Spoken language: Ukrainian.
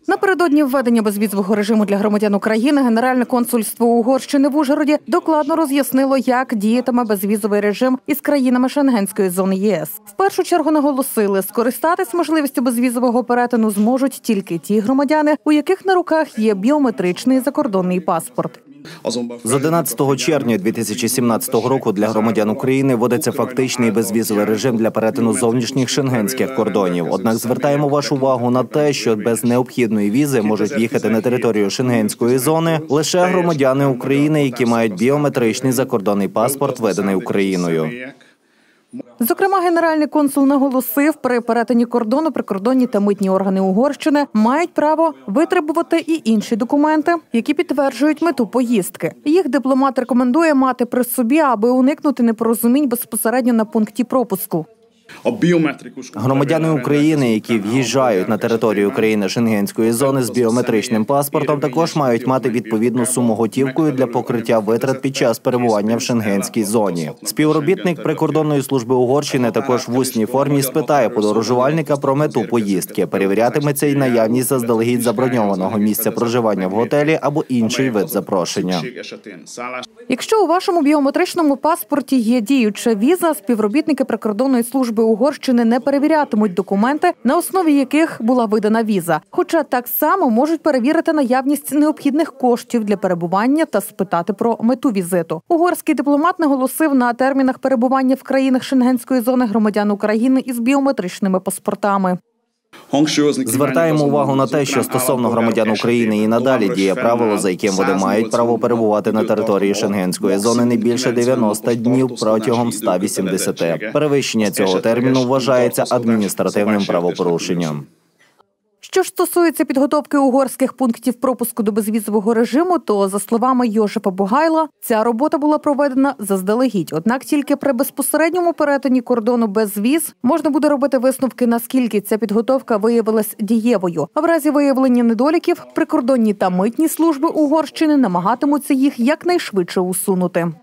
Напередодні введення безвізового режиму для громадян України Генеральне консульство Угорщини в Ужгороді докладно роз'яснило, як діятиме безвізовий режим із країнами Шенгенської зони ЄС. В першу чергу наголосили, скористатись можливістю безвізового перетину зможуть тільки ті громадяни, у яких на руках є біометричний закордонний паспорт. З 11 червня 2017 року для громадян України вводиться фактичний безвізовий режим для перетину зовнішніх шенгенських кордонів. Однак звертаємо вашу увагу на те, що без необхідної візи можуть в'їхати на територію шенгенської зони лише громадяни України, які мають біометричний закордонний паспорт, виданий Україною. Зокрема, генеральний консул наголосив, при перетині кордону прикордонні та митні органи Угорщини мають право витребувати і інші документи, які підтверджують мету поїздки. Їх дипломат рекомендує мати при собі, аби уникнути непорозумінь безпосередньо на пункті пропуску. Громадяни України, які в'їжджають на територію країни Шенгенської зони з біометричним паспортом, також мають мати відповідну суму готівкою для покриття витрат під час перебування в Шенгенській зоні. Співробітник прикордонної служби Угорщини також в усній формі спитає подорожувальника про мету поїздки. Перевірятиметься й наявність заздалегідь заброньованого місця проживання в готелі або інший вид запрошення. Якщо у вашому біометричному паспорті є діюча віза, співробітники прикордонної служби Угорщини не перевірятимуть документи, на основі яких була видана віза. Хоча так само можуть перевірити наявність необхідних коштів для перебування та спитати про мету візиту. Угорський дипломат наголосив на термінах перебування в країнах Шенгенської зони громадян України із біометричними паспортами. Звертаємо увагу на те, що стосовно громадян України і надалі діє правило, за яким вони мають право перебувати на території Шенгенської зони не більше 90 днів протягом 180. Перевищення цього терміну вважається адміністративним правопорушенням. Що ж стосується підготовки угорських пунктів пропуску до безвізового режиму, то, за словами Йожефа Бугайла, ця робота була проведена заздалегідь. Однак тільки при безпосередньому перетині кордону без віз можна буде робити висновки, наскільки ця підготовка виявилась дієвою. А в разі виявлення недоліків прикордонні та митні служби Угорщини намагатимуться їх якнайшвидше усунути.